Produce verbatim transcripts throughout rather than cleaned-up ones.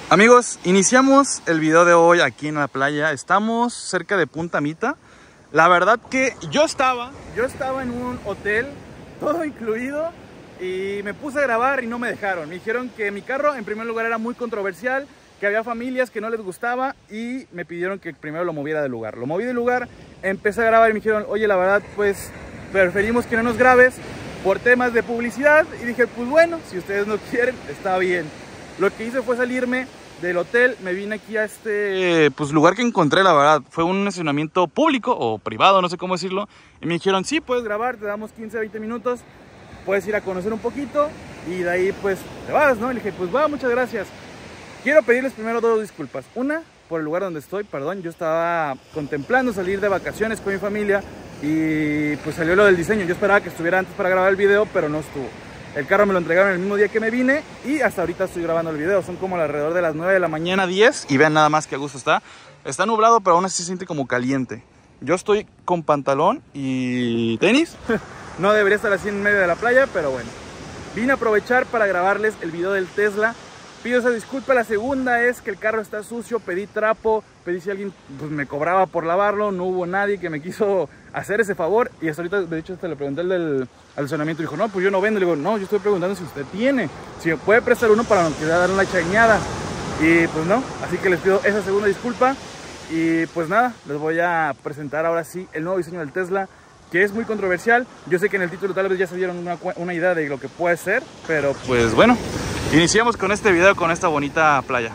Amigos, iniciamos el video de hoy aquí en la playa. Estamos cerca de Punta Mita. La verdad que yo estaba, yo estaba en un hotel, todo incluido, y me puse a grabar y no me dejaron. Me dijeron que mi carro en primer lugar era muy controversial, que había familias que no les gustaba y me pidieron que primero lo moviera del lugar. Lo moví del lugar, empecé a grabar y me dijeron, oye, la verdad pues preferimos que no nos grabes por temas de publicidad. Y dije, pues bueno, si ustedes no quieren, está bien. Lo que hice fue salirme del hotel, me vine aquí a este pues, lugar que encontré, la verdad. Fue un estacionamiento público o privado, no sé cómo decirlo. Y me dijeron, sí, puedes grabar, te damos quince a veinte minutos, puedes ir a conocer un poquito y de ahí pues te vas, ¿no? Y le dije, pues va, muchas gracias. Quiero pedirles primero dos disculpas. Una, por el lugar donde estoy, perdón, yo estaba contemplando salir de vacaciones con mi familia y pues salió lo del diseño. Yo esperaba que estuviera antes para grabar el video, pero no estuvo. El carro me lo entregaron el mismo día que me vine y hasta ahorita estoy grabando el video. Son como alrededor de las nueve de la mañana, diez, y vean nada más que a gusto está. Está nublado, pero aún así se siente como caliente. Yo estoy con pantalón y tenis. No debería estar así en medio de la playa, pero bueno. Vine a aprovechar para grabarles el video del Tesla. Pido esa disculpa. La segunda es que el carro está sucio, pedí trapo, pedí si alguien pues, me cobraba por lavarlo. No hubo nadie que me quiso hacer ese favor. Y hasta ahorita, de hecho, hasta le pregunté al del estacionamiento. Dijo, no, pues yo no vendo. Le digo, no, yo estoy preguntando si usted tiene, si me puede prestar uno para no quedar dar una chañada. Y pues no, así que les pido esa segunda disculpa. Y pues nada, les voy a presentar ahora sí el nuevo diseño del Tesla, que es muy controversial. Yo sé que en el título tal vez ya se dieron una, una idea de lo que puede ser, pero pues bueno, iniciamos con este video, con esta bonita playa.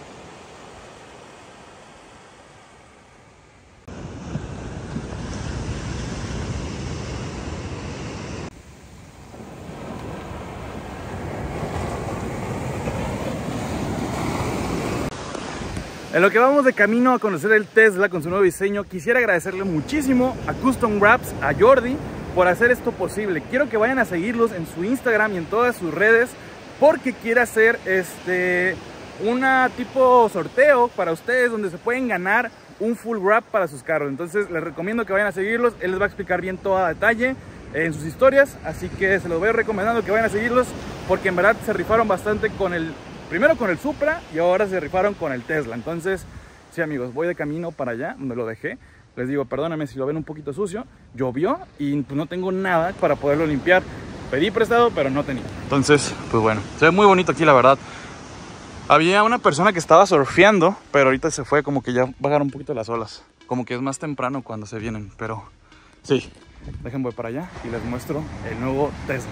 En lo que vamos de camino a conocer el Tesla con su nuevo diseño, quisiera agradecerle muchísimo a Custom Wraps, a Jordi, por hacer esto posible. Quiero que vayan a seguirlos en su Instagram y en todas sus redes, porque quiere hacer este una tipo sorteo para ustedes donde se pueden ganar un full wrap para sus carros. Entonces les recomiendo que vayan a seguirlos. Él les va a explicar bien todo a detalle en sus historias, así que se los voy recomendando que vayan a seguirlos, porque en verdad se rifaron bastante con el primero con el Supra y ahora se rifaron con el Tesla. Entonces sí, amigos, voy de camino para allá donde lo dejé. Les digo, perdóname si lo ven un poquito sucio, llovió y pues no tengo nada para poderlo limpiar. Pedí prestado, pero no tenía. Entonces, pues bueno, se ve muy bonito aquí, la verdad. Había una persona que estaba surfeando, pero ahorita se fue, como que ya bajaron un poquito las olas. Como que es más temprano cuando se vienen, pero sí. Déjenme voy para allá y les muestro el nuevo Tesla.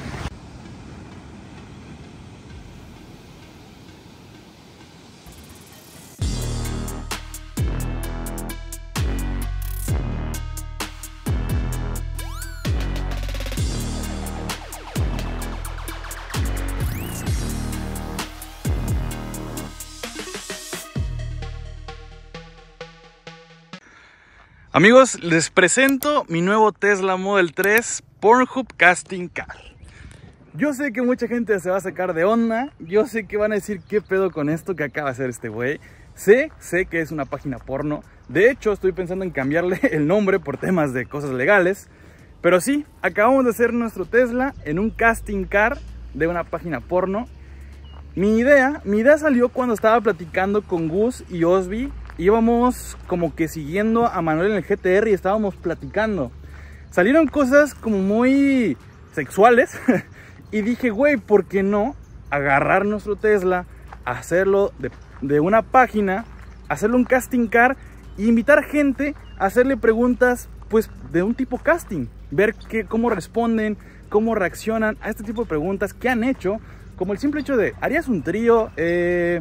Amigos, les presento mi nuevo Tesla Model tres Pornhub Casting Car. Yo sé que mucha gente se va a sacar de onda. Yo sé que van a decir qué pedo con esto que acaba de hacer este güey. Sé, sé que es una página porno. De hecho, estoy pensando en cambiarle el nombre por temas de cosas legales. Pero sí, acabamos de hacer nuestro Tesla en un casting car de una página porno. Mi idea, mi idea salió cuando estaba platicando con Gus y Osby. Íbamos como que siguiendo a Manuel en el G T R y estábamos platicando. Salieron cosas como muy sexuales y dije, güey, ¿por qué no agarrar nuestro Tesla, hacerlo de, de una página, hacerlo un casting car e invitar gente a hacerle preguntas pues de un tipo casting? Ver que, cómo responden, cómo reaccionan a este tipo de preguntas que han hecho, como el simple hecho de, ¿harías un trío? Eh...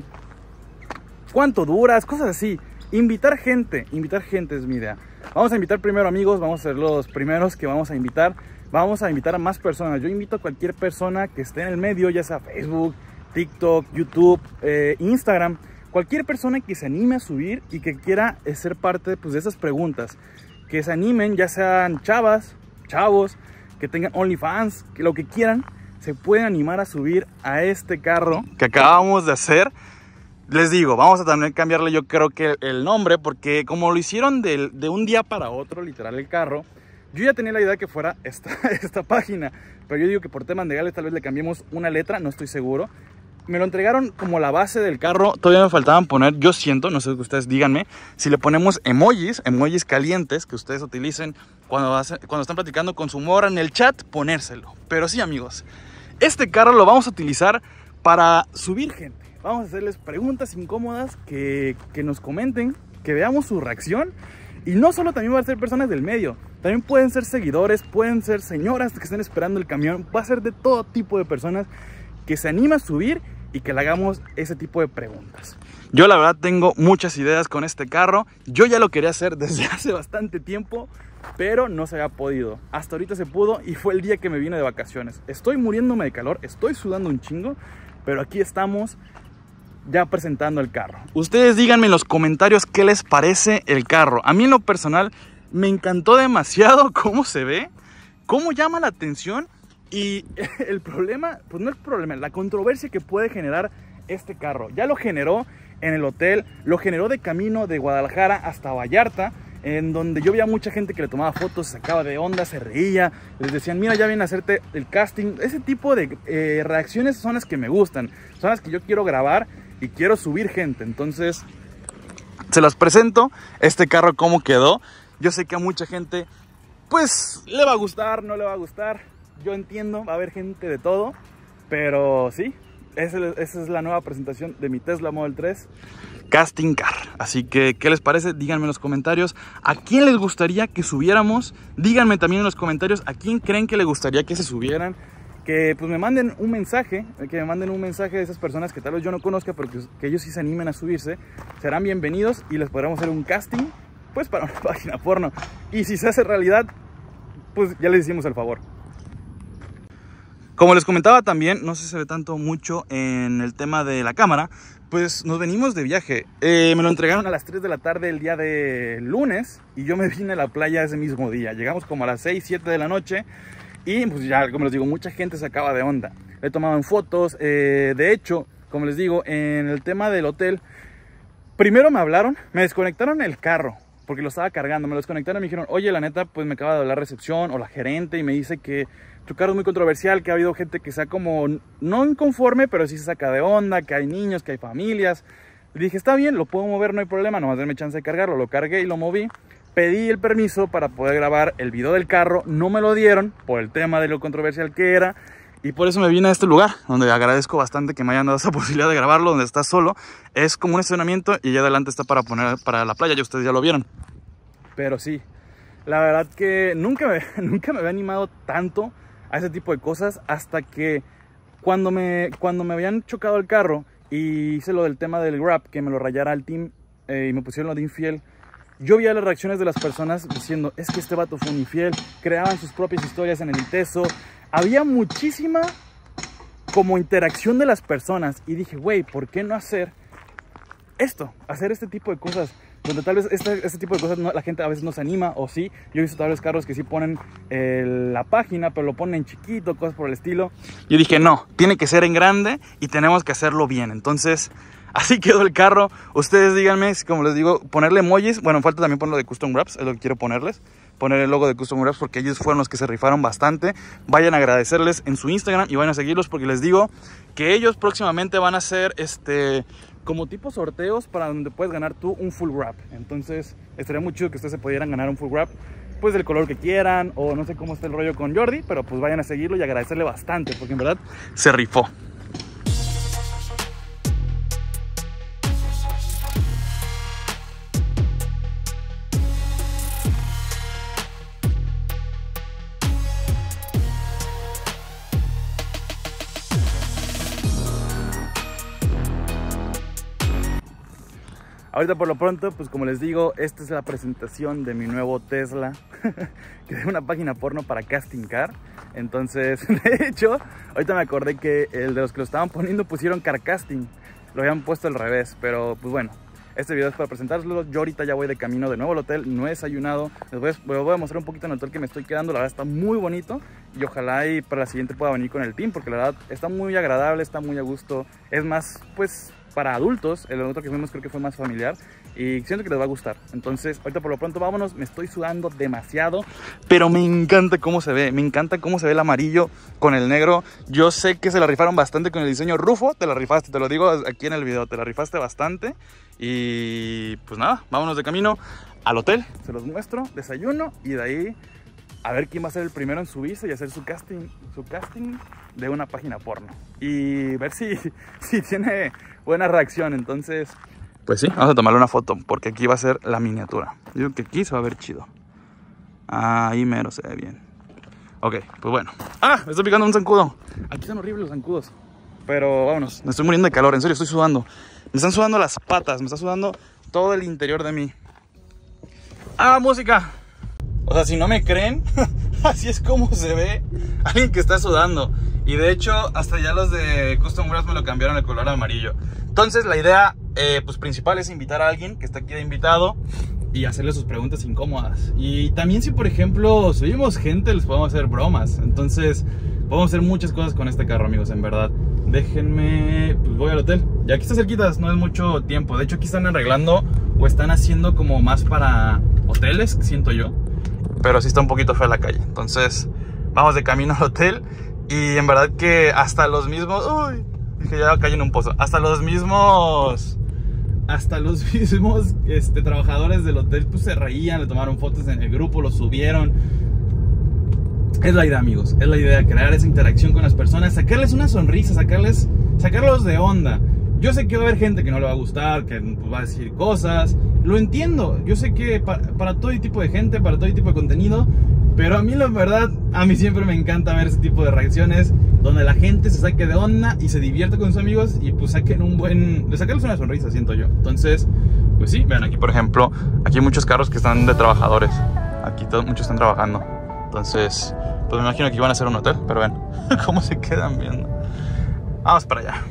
¿Cuánto duras? Cosas así. Invitar gente, invitar gente es mi idea. Vamos a invitar primero amigos, vamos a ser los primeros que vamos a invitar. Vamos a invitar a más personas. Yo invito a cualquier persona que esté en el medio, ya sea Facebook, TikTok, YouTube, eh, Instagram. Cualquier persona que se anime a subir y que quiera ser parte pues, de esas preguntas. Que se animen, ya sean chavas, chavos, que tengan OnlyFans, que lo que quieran, se pueden animar a subir a este carro que acabamos de hacer. Les digo, vamos a también cambiarle yo creo que el nombre, porque como lo hicieron de, de un día para otro, literal el carro, yo ya tenía la idea de que fuera esta, esta página, pero yo digo que por temas legales tal vez le cambiemos una letra, no estoy seguro. me lo entregaron como la base del carro. Todavía me faltaban poner, yo siento, no sé qué ustedes díganme, si le ponemos emojis, emojis calientes que ustedes utilicen cuando, hace, cuando están platicando con su morra en el chat, ponérselo. Pero sí, amigos, este carro lo vamos a utilizar para subir gente. Vamos a hacerles preguntas incómodas que, que nos comenten, que veamos su reacción. Y no solo también van a ser personas del medio, también pueden ser seguidores, pueden ser señoras que estén esperando el camión. Va a ser de todo tipo de personas que se anima a subir y que le hagamos ese tipo de preguntas. Yo la verdad tengo muchas ideas con este carro. Yo ya lo quería hacer desde hace bastante tiempo, pero no se había podido. Hasta ahorita se pudo y fue el día que me vine de vacaciones. Estoy muriéndome de calor, estoy sudando un chingo, pero aquí estamos ya presentando el carro. Ustedes díganme en los comentarios qué les parece el carro. A mí en lo personal me encantó demasiado cómo se ve, cómo llama la atención. Y el problema, pues no es problema, la controversia que puede generar este carro. Ya lo generó en el hotel, lo generó de camino de Guadalajara hasta Vallarta, en donde yo veía mucha gente que le tomaba fotos, se sacaba de onda, se reía, les decían, mira, ya vienen a hacerte el casting. Ese tipo de eh, reacciones son las que me gustan, son las que yo quiero grabar y quiero subir gente. Entonces, se las presento, este carro cómo quedó. Yo sé que a mucha gente, pues, le va a gustar, no le va a gustar. Yo entiendo, va a haber gente de todo, pero sí, esa es la nueva presentación de mi Tesla Model tres Casting Car. Así que, ¿qué les parece? Díganme en los comentarios a quién les gustaría que subiéramos. Díganme también en los comentarios a quién creen que les gustaría que se subieran. Que pues me manden un mensaje, que me manden un mensaje de esas personas que tal vez yo no conozca, pero que, que ellos sí se animen a subirse. Serán bienvenidos y les podremos hacer un casting, pues para una página porno. Y si se hace realidad, pues ya les hicimos el favor. Como les comentaba también, no sé si se ve tanto mucho en el tema de la cámara, pues nos venimos de viaje. Eh, me lo entregaron a las tres de la tarde el día de lunes y yo me vine a la playa ese mismo día. Llegamos como a las seis, siete de la noche y pues ya, como les digo, mucha gente se acaba de onda. Le tomaban fotos, eh, de hecho, como les digo, en el tema del hotel, primero me hablaron, me desconectaron el carro porque lo estaba cargando, me lo desconectaron y me dijeron, oye, la neta, pues me acaba de hablar recepción o la gerente y me dice que tu carro es muy controversial, que ha habido gente que sea como no inconforme, pero sí se saca de onda, que hay niños, que hay familias. Le dije, está bien, lo puedo mover, no hay problema, nomás denme chance de cargarlo. Lo cargué y lo moví. Pedí el permiso para poder grabar el video del carro, no me lo dieron por el tema de lo controversial que era. Y por eso me vine a este lugar, donde agradezco bastante que me hayan dado esa posibilidad de grabarlo, donde está solo. Es como un estacionamiento y allá adelante está para poner para la playa, ya ustedes ya lo vieron. Pero sí, la verdad que nunca me, nunca me había animado tanto a ese tipo de cosas, hasta que cuando me, cuando me habían chocado el carro y hice lo del tema del Grab, que me lo rayara al team eh, y me pusieron lo de infiel, yo veía las reacciones de las personas diciendo, es que este vato fue un infiel, creaban sus propias historias en el Inteso, había muchísima como interacción de las personas y dije, güey, ¿por qué no hacer esto? Hacer este tipo de cosas, donde tal vez este, este tipo de cosas no, la gente a veces no se anima, o sí. Yo he visto tal vez carros que sí ponen eh, la página, pero lo ponen en chiquito, cosas por el estilo. Yo dije, no, tiene que ser en grande y tenemos que hacerlo bien. Entonces, así quedó el carro. Ustedes díganme, como les digo, ponerle emojis. Bueno, falta también ponerlo de Custom Wraps, es lo que quiero ponerles. Poner el logo de Custom Wraps porque ellos fueron los que se rifaron bastante. Vayan a agradecerles en su Instagram y vayan a seguirlos porque les digo que ellos próximamente van a hacer este... como tipo sorteos para donde puedes ganar tú un full wrap. Entonces estaría muy chido que ustedes se pudieran ganar un full wrap, pues del color que quieran, o no sé cómo está el rollo con Jordi, pero pues vayan a seguirlo y agradecerle bastante porque en verdad se rifó. Ahorita por lo pronto, pues como les digo, esta es la presentación de mi nuevo Tesla, que es una página porno para Casting Car. Entonces, de hecho, ahorita me acordé que el de los que lo estaban poniendo pusieron Car Casting, lo habían puesto al revés, pero pues bueno, este video es para presentárselo. Yo ahorita ya voy de camino de nuevo al hotel, no he desayunado, les voy, a, les voy a mostrar un poquito en el hotel que me estoy quedando, la verdad está muy bonito y ojalá y para la siguiente pueda venir con el team, porque la verdad está muy agradable, está muy a gusto, es más, pues... para adultos, el otro que fuimos creo que fue más familiar y siento que les va a gustar. Entonces ahorita por lo pronto vámonos, me estoy sudando demasiado, pero me encanta cómo se ve, me encanta cómo se ve el amarillo con el negro. Yo sé que se la rifaron bastante con el diseño. Rufo, te la rifaste, te lo digo aquí en el video, te la rifaste bastante. Y pues nada, vámonos de camino al hotel, se los muestro, desayuno y de ahí a ver quién va a ser el primero en subirse y hacer su casting, su casting de una página porno. Y ver si, si tiene buena reacción. Entonces, pues sí, vamos a tomarle una foto porque aquí va a ser la miniatura. Digo que aquí se va a ver chido. Ahí mero se ve bien. Ok, pues bueno. ¡Ah! Me estoy picando un zancudo. Aquí están horribles los zancudos. Pero vámonos, me estoy muriendo de calor, en serio, estoy sudando. Me están sudando las patas, me está sudando todo el interior de mí. ¡Ah, música! O sea, si no me creen, así es como se ve alguien que está sudando. Y de hecho, hasta ya los de Custom Grass me lo cambiaron el color amarillo. Entonces, la idea eh, pues, principal es invitar a alguien que está aquí de invitado y hacerle sus preguntas incómodas. Y también si, por ejemplo, subimos gente, les podemos hacer bromas. Entonces, podemos hacer muchas cosas con este carro, amigos, en verdad. Déjenme, pues voy al hotel. Y aquí está cerquitas, no es mucho tiempo. De hecho, aquí están arreglando o están haciendo como más para hoteles, siento yo. Pero sí está un poquito fea la calle. Entonces vamos de camino al hotel. Y en verdad que hasta los mismos... Uy, dije ya caí en un pozo. Hasta los mismos... Hasta los mismos este, trabajadores del hotel pues se reían, le tomaron fotos en el grupo, lo subieron. Es la idea, amigos. Es la idea, crear esa interacción con las personas. Sacarles una sonrisa, sacarles... Sacarlos de onda. Yo sé que va a haber gente que no le va a gustar, que va a decir cosas. Lo entiendo. Yo sé que para, para todo tipo de gente, para todo tipo de contenido. Pero a mí la verdad, a mí siempre me encanta ver ese tipo de reacciones donde la gente se saque de onda y se divierte con sus amigos y pues saquen un buen... Le sacarles una sonrisa, siento yo. Entonces, pues sí, vean aquí por ejemplo, aquí hay muchos carros que están de trabajadores. Aquí todos, muchos están trabajando. Entonces, pues me imagino que iban a hacer un hotel, pero ven cómo se quedan viendo. Vamos para allá.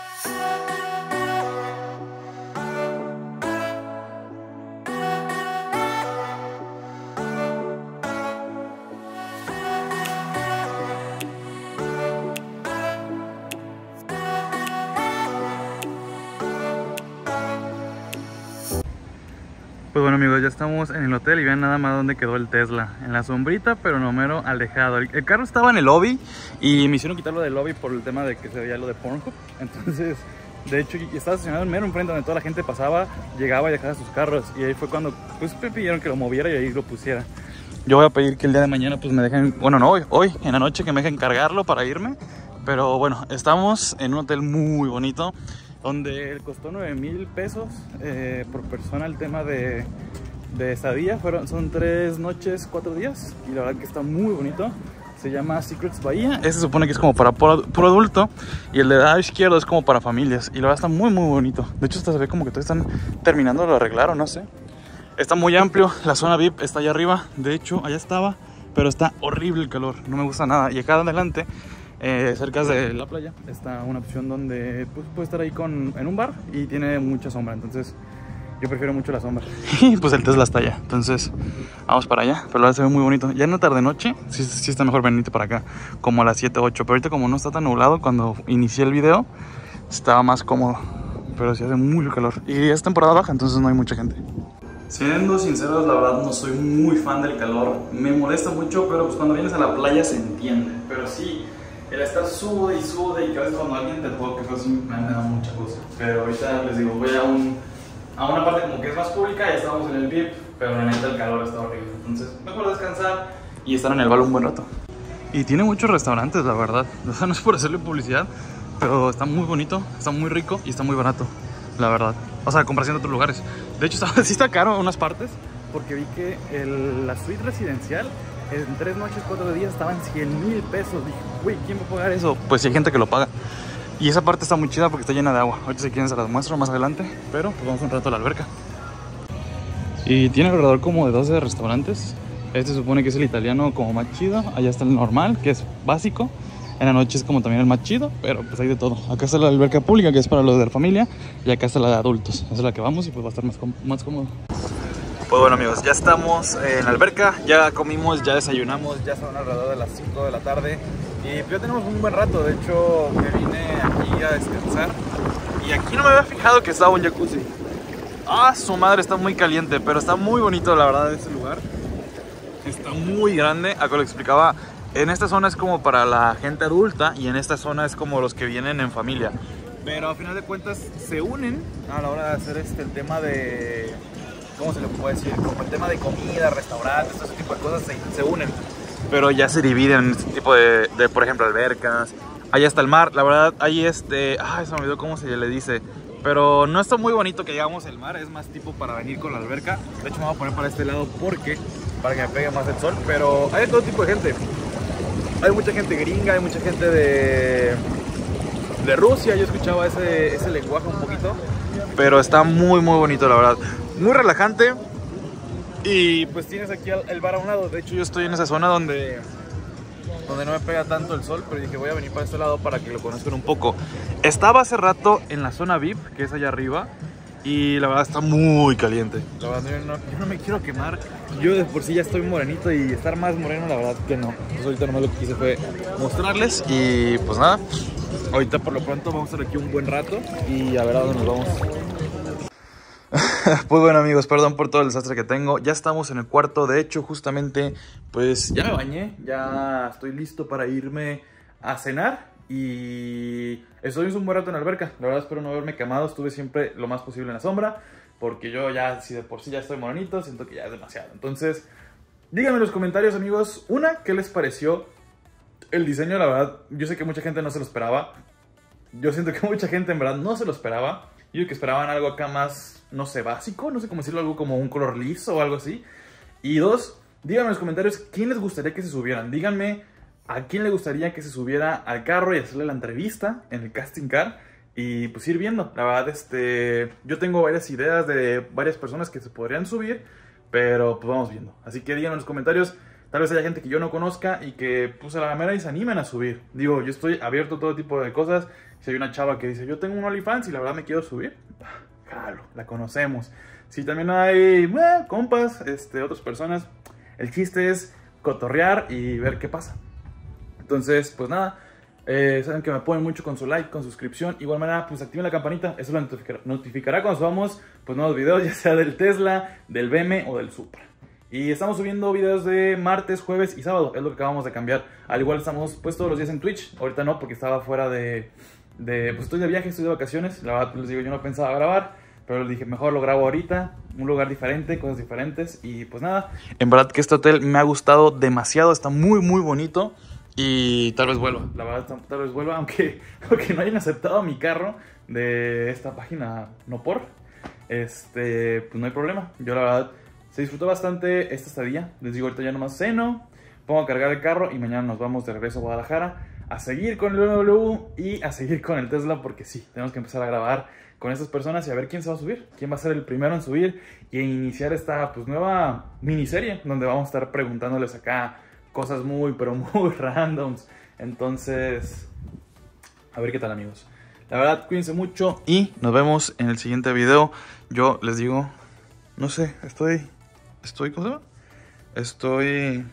Pues bueno, amigos, ya estamos en el hotel y vean nada más dónde quedó el Tesla. En la sombrita, pero no mero alejado. El, el carro estaba en el lobby y me hicieron quitarlo del lobby por el tema de que se veía lo de Pornhub. Entonces, de hecho, estaba estacionado en mero enfrente donde toda la gente pasaba, llegaba y dejaba sus carros. Y ahí fue cuando pues me pidieron que lo moviera y ahí lo pusiera. Yo voy a pedir que el día de mañana pues me dejen, bueno no hoy, hoy en la noche que me dejen cargarlo para irme. Pero bueno, estamos en un hotel muy bonito donde costó nueve mil pesos eh, por persona el tema de, de estadía. Fueron, son tres noches, cuatro días y la verdad que está muy bonito. Se llama Secrets Bahía. Este se supone que es como para puro, puro adulto y el de lado izquierdo es como para familias y la verdad está muy muy bonito. De hecho hasta se ve como que todos están terminando de arreglar o no sé. Está muy amplio, la zona V I P está allá arriba, de hecho allá estaba, pero está horrible el calor, no me gusta nada. Y acá adelante, eh, cerca de la playa, está una opción donde pues, puedes estar ahí con, en un bar y tiene mucha sombra, entonces yo prefiero mucho la sombra. Y pues el Tesla está allá, entonces vamos para allá, pero ahora se ve muy bonito. Ya en la tarde noche, sí, sí está mejor venirte para acá, como a las siete, ocho, pero ahorita como no está tan nublado, cuando inicié el video estaba más cómodo, pero sí hace mucho calor y es temporada baja, entonces no hay mucha gente. Siendo sinceros, la verdad no soy muy fan del calor, me molesta mucho, pero pues cuando vienes a la playa se entiende. Pero sí, el estar sude y sude y que a veces cuando alguien te toque, pues me han dado mucha cosa. Pero ahorita les digo, voy a, un, a una parte como que es más pública, ya estamos en el V I P, pero la neta el calor está horrible. Entonces mejor descansar y estar en el balón un buen rato. Y tiene muchos restaurantes, la verdad, o sea, no es por hacerle publicidad, pero está muy bonito, está muy rico y está muy barato, la verdad. O sea, comparación de otros lugares. De hecho, está, sí está caro en unas partes, porque vi que el, la suite residencial en tres noches, cuatro días estaban cien mil pesos. Dije, güey, ¿quién va a pagar eso? Pues sí hay gente que lo paga. Y esa parte está muy chida porque está llena de agua. Ahorita si quieren se las muestro más adelante, pero pues vamos un rato a la alberca. Y tiene alrededor como de doce restaurantes. Este se supone que es el italiano como más chido. Allá está el normal, que es básico. En la noche es como también el más chido, pero pues hay de todo. Acá está la alberca pública, que es para los de la familia, y acá está la de adultos. Esa es la que vamos y pues va a estar más, más cómodo. Pues bueno, amigos, ya estamos en la alberca, ya comimos, ya desayunamos, ya son alrededor de las cinco de la tarde. Y pues ya tenemos un buen rato, de hecho me vine aquí a descansar. Y aquí no me había fijado que estaba un jacuzzi. Ah, su madre, está muy caliente, pero está muy bonito la verdad ese lugar. Está muy grande, a que lo explicaba. En esta zona es como para la gente adulta y en esta zona es como los que vienen en familia. Pero a final de cuentas se unen a la hora de hacer este, el tema de... ¿Cómo se le puede decir? Como el tema de comida, restaurantes, ese tipo de cosas se, se unen. Pero ya se dividen en este tipo de, de, por ejemplo, albercas. Allá está el mar, la verdad, ahí este... Ay, se me olvidó cómo se le dice. Pero no está muy bonito que llegamos al mar, es más tipo para venir con la alberca. De hecho me voy a poner para este lado porque... para que me pegue más el sol. Pero hay todo tipo de gente. Hay mucha gente gringa, hay mucha gente de, de Rusia. Yo escuchaba ese, ese lenguaje un poquito. Pero está muy muy bonito la verdad. Muy relajante. Y pues tienes aquí el bar a un lado. De hecho yo estoy en esa zona donde, donde no me pega tanto el sol. Pero dije voy a venir para este lado para que lo conozcan un poco. Estaba hace rato en la zona V I P, que es allá arriba. Y la verdad está muy caliente. La verdad yo no, yo no me quiero quemar. Yo de por sí ya estoy morenito y estar más moreno la verdad que no. Entonces ahorita nomás lo que hice fue mostrarles. Y pues nada, ahorita por lo pronto vamos a estar aquí un buen rato. Y a ver a dónde nos vamos. Pues bueno amigos, perdón por todo el desastre que tengo. Ya estamos en el cuarto. De hecho justamente pues ya me bañé. Ya estoy listo para irme a cenar. Y estoy un buen rato en la alberca. La verdad espero no haberme quemado. Estuve siempre lo más posible en la sombra. Porque yo ya, si de por sí ya estoy morenito, siento que ya es demasiado. Entonces, díganme en los comentarios amigos. Una, ¿qué les pareció el diseño? La verdad, yo sé que mucha gente no se lo esperaba. Yo siento que mucha gente en verdad no se lo esperaba. Yo que esperaban algo acá más, no sé, básico. No sé cómo decirlo, algo como un color liso o algo así. Y dos, díganme en los comentarios quién les gustaría que se subieran. Díganme a quién le gustaría que se subiera al carro y hacerle la entrevista en el casting car y pues ir viendo. La verdad, este, yo tengo varias ideas de varias personas que se podrían subir, pero pues vamos viendo. Así que díganme en los comentarios, tal vez haya gente que yo no conozca y que pues a la mera y se animen a subir. Digo, yo estoy abierto a todo tipo de cosas. Si hay una chava que dice, yo tengo un OnlyFans y la verdad me quiero subir, jalo, la conocemos. Si también hay eh, compas, este, otras personas, el chiste es cotorrear y ver qué pasa. Entonces, pues nada, eh, saben que me apoyen mucho con su like, con suscripción. Igual manera, pues activen la campanita, eso lo notificará, notificará cuando subamos pues, nuevos videos, ya sea del Tesla, del B M o del Supra. Y estamos subiendo videos de martes, jueves y sábado, es lo que acabamos de cambiar. Al igual estamos pues todos los días en Twitch, ahorita no porque estaba fuera de... de pues estoy de viaje, estoy de vacaciones, la verdad les digo, yo no pensaba grabar. Pero les dije, mejor lo grabo ahorita, un lugar diferente, cosas diferentes. Y pues nada, en verdad que este hotel me ha gustado demasiado, está muy muy bonito. Y tal vez vuelva, la verdad tal vez vuelva, aunque, aunque no hayan aceptado mi carro de esta página no por, este, pues no hay problema. Yo la verdad se disfrutó bastante esta estadía, les digo ahorita ya nomás ceno, pongo a cargar el carro y mañana nos vamos de regreso a Guadalajara a seguir con el B M W y a seguir con el Tesla porque sí, tenemos que empezar a grabar con estas personas y a ver quién se va a subir, quién va a ser el primero en subir y iniciar esta pues nueva miniserie donde vamos a estar preguntándoles acá cosas muy, pero muy randoms. Entonces, a ver qué tal amigos. La verdad, cuídense mucho y nos vemos en el siguiente video. Yo les digo, no sé, estoy, estoy, ¿cómo se llama? Estoy,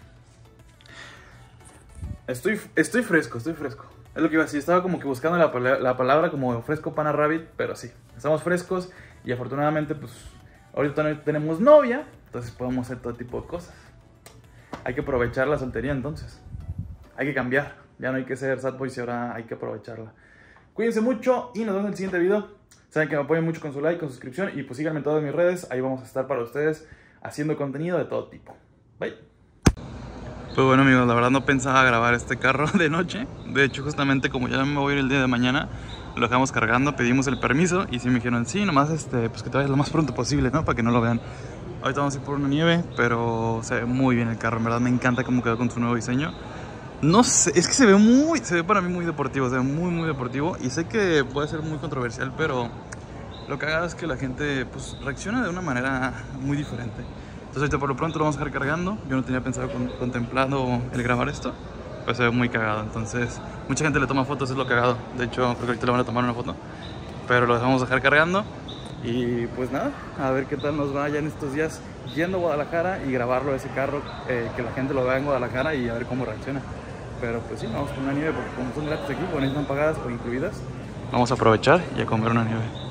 estoy, estoy fresco, estoy fresco. Es lo que iba a decir, estaba como que buscando la, la palabra como fresco pana rabbit, pero sí, estamos frescos y afortunadamente pues ahorita no tenemos novia, entonces podemos hacer todo tipo de cosas. Hay que aprovechar la soltería entonces. Hay que cambiar. Ya no hay que ser sad boys y ahora hay que aprovecharla. Cuídense mucho y nos vemos en el siguiente video. Saben que me apoyen mucho con su like, con suscripción y pues síganme en todas mis redes. Ahí vamos a estar para ustedes haciendo contenido de todo tipo. Bye. Pues bueno amigos, la verdad no pensaba grabar este carro de noche. De hecho justamente como ya me voy a ir el día de mañana, lo dejamos cargando, pedimos el permiso y sí me dijeron, sí, nomás este, pues que te vayas lo más pronto posible, ¿no? Para que no lo vean. Ahorita vamos a ir por una nieve, pero se ve muy bien el carro, en verdad me encanta cómo quedó con su nuevo diseño. No sé, es que se ve muy, se ve para mí muy deportivo, se ve muy muy deportivo y sé que puede ser muy controversial, pero lo que haga es que la gente pues reacciona de una manera muy diferente. Entonces ahorita por lo pronto lo vamos a dejar cargando, yo no tenía pensado con, contemplado el grabar esto, pero se ve muy cagado, entonces mucha gente le toma fotos, es lo cagado, de hecho creo que ahorita le van a tomar una foto, pero lo dejamos dejar cargando. Y pues nada, a ver qué tal nos va ya en estos días yendo a Guadalajara y grabarlo ese carro, eh, que la gente lo vea en Guadalajara y a ver cómo reacciona. Pero pues sí, vamos con una nieve porque como son gratis aquí, pues no están pagadas o incluidas. Vamos a aprovechar y a comer una nieve.